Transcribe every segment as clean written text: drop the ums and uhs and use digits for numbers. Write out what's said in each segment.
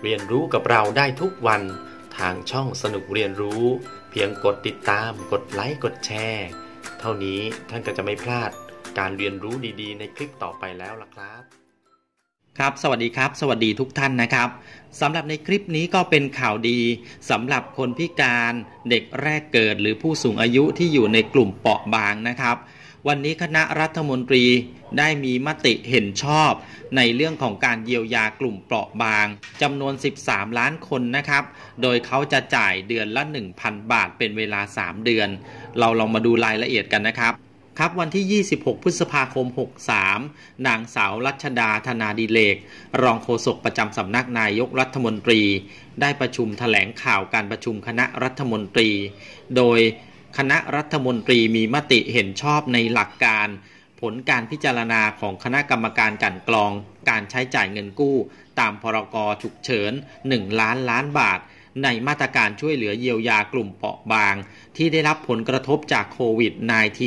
เรียนรู้กับเราได้ทุกวันทางช่องสนุกเรียนรู้เพียงกดติดตามกดไลค์กดแชร์เท่านี้ท่านก็จะไม่พลาดการเรียนรู้ดีๆในคลิปต่อไปแล้วล่ะครับครับสวัสดีครับสวัสดีทุกท่านนะครับสำหรับในคลิปนี้ก็เป็นข่าวดีสำหรับคนพิการเด็กแรกเกิดหรือผู้สูงอายุที่อยู่ในกลุ่มเปราะบางนะครับวันนี้คณะรัฐมนตรีได้มีมติเห็นชอบในเรื่องของการเยียวยากลุ่มเปราะบางจำนวน13ล้านคนนะครับโดยเขาจะจ่ายเดือนละ 1,000 บาทเป็นเวลา3เดือนเราลองมาดูรายละเอียดกันนะครับวันที่26พฤษภาคม63นางสาวรัชดาธนาดิเรกรองโฆษกประจำสำนักนายกรัฐมนตรีได้ประชุมแถลงข่าวการประชุมคณะรัฐมนตรีโดยคณะรัฐมนตรีมีมติเห็นชอบในหลักการผลการพิจารณาของคณะกรรมการกลั่นกรองการใช้จ่ายเงินกู้ตามพรก.ฉุกเฉิน1 ล้านล้านบาทในมาตรการช่วยเหลือเยียวยากลุ่มเปราะบางที่ได้รับผลกระทบจากโควิด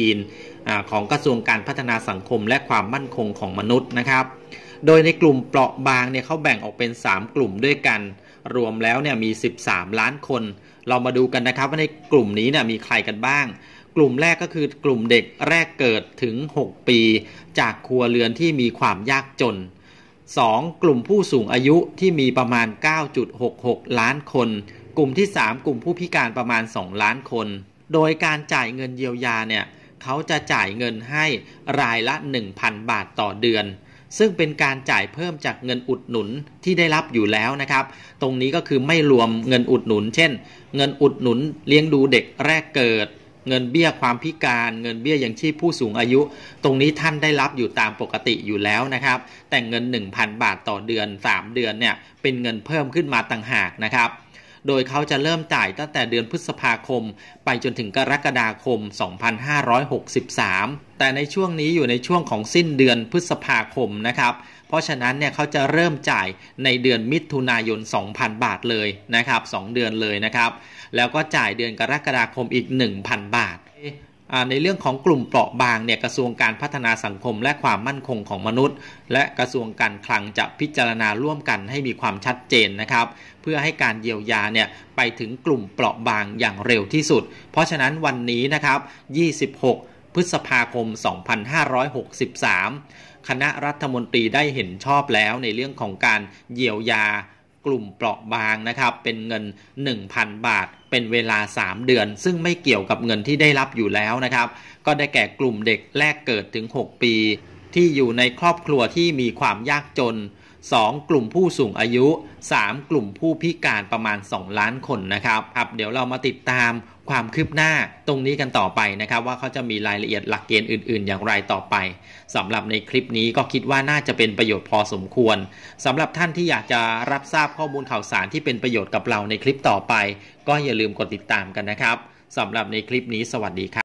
-19 ของกระทรวงการพัฒนาสังคมและความมั่นคงของมนุษย์นะครับโดยในกลุ่มเปราะบางเนี่ยเขาแบ่งออกเป็น3กลุ่มด้วยกันรวมแล้วเนี่ยมี13ล้านคนเรามาดูกันนะครับว่าในกลุ่มนี้เนี่ยมีใครกันบ้างกลุ่มแรกก็คือกลุ่มเด็กแรกเกิดถึง6ปีจากครัวเรือนที่มีความยากจน2กลุ่มผู้สูงอายุที่มีประมาณ 9.66 ล้านคนกลุ่มที่3กลุ่มผู้พิการประมาณ2ล้านคนโดยการจ่ายเงินเยียวยาเนี่ยเขาจะจ่ายเงินให้รายละ 1,000 บาทต่อเดือนซึ่งเป็นการจ่ายเพิ่มจากเงินอุดหนุนที่ได้รับอยู่แล้วนะครับตรงนี้ก็คือไม่รวมเงินอุดหนุนเช่นเงินอุดหนุนเลี้ยงดูเด็กแรกเกิดเงินเบี้ยความพิการเงินเบี้ยยังชีพผู้สูงอายุตรงนี้ท่านได้รับอยู่ตามปกติอยู่แล้วนะครับแต่เงิน 1,000 บาทต่อเดือน3เดือนเนี่ยเป็นเงินเพิ่มขึ้นมาต่างหากนะครับโดยเขาจะเริ่มจ่ายตั้งแต่เดือนพฤษภาคมไปจนถึงกรกฎาคม2563แต่ในช่วงนี้อยู่ในช่วงของสิ้นเดือนพฤษภาคมนะครับเพราะฉะนั้นเนี่ยเขาจะเริ่มจ่ายในเดือนมิถุนายน 2,000 บาทเลยนะครับ2เดือนเลยนะครับแล้วก็จ่ายเดือนกรกฎาคมอีก 1,000 บาทในเรื่องของกลุ่มเปราะบางเนี่ยกระทรวงการพัฒนาสังคมและความมั่นคงของมนุษย์และกระทรวงการคลังจะพิจารณาร่วมกันให้มีความชัดเจนนะครับเพื่อให้การเยียวยาเนี่ยไปถึงกลุ่มเปราะบางอย่างเร็วที่สุดเพราะฉะนั้นวันนี้นะครับ26พฤษภาคม2563คณะรัฐมนตรีได้เห็นชอบแล้วในเรื่องของการเยียวยากลุ่มเปราะบางนะครับเป็นเงิน 1,000 บาทเป็นเวลา3เดือนซึ่งไม่เกี่ยวกับเงินที่ได้รับอยู่แล้วนะครับก็ได้แก่กลุ่มเด็กแรกเกิดถึง6ปีที่อยู่ในครอบครัวที่มีความยากจน2กลุ่มผู้สูงอายุ3กลุ่มผู้พิการประมาณ2ล้านคนนะครับเดี๋ยวเรามาติดตามความคืบหน้าตรงนี้กันต่อไปนะครับว่าเขาจะมีรายละเอียดหลักเกณฑ์อื่นๆอย่างไรต่อไปสำหรับในคลิปนี้ก็คิดว่าน่าจะเป็นประโยชน์พอสมควรสำหรับท่านที่อยากจะรับทราบข้อมูลข่าวสารที่เป็นประโยชน์กับเราในคลิปต่อไปก็อย่าลืมกดติดตามกันนะครับสำหรับในคลิปนี้สวัสดีครับ